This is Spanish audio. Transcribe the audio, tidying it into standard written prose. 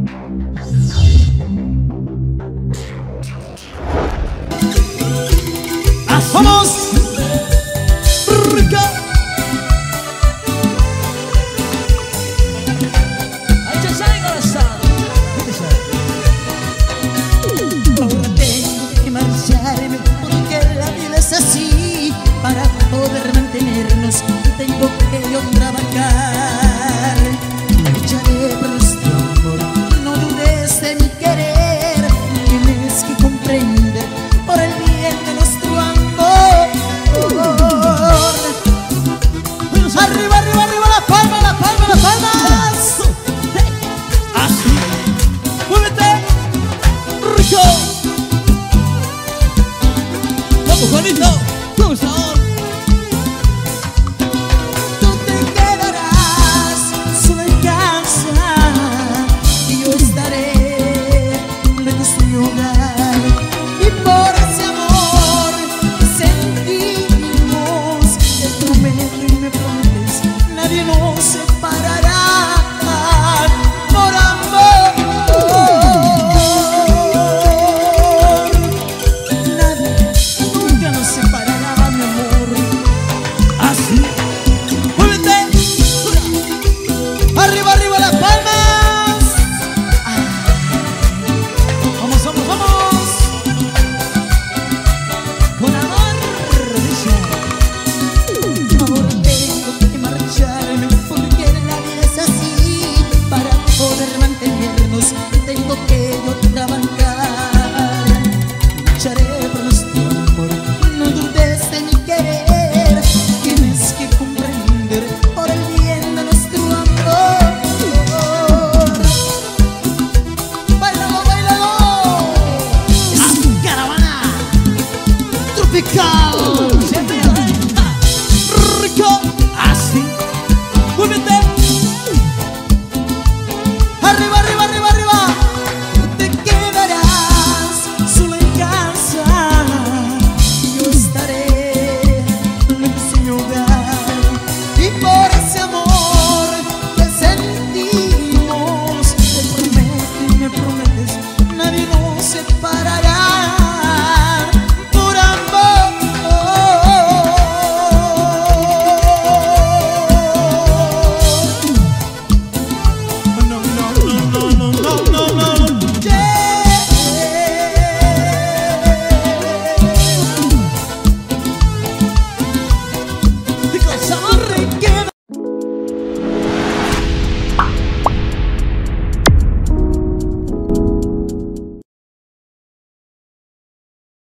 ¡Vamos! ¡Rica! Ahora tengo que marcharme porque la vida es así. Para poder mantenernos tengo que yo trabajar. Lucharé por nuestro amor, no dudes de mi querer. Tienes que comprender por el bien de nuestro amor. Arriba, arriba, arriba, la palma, las palmas. Así.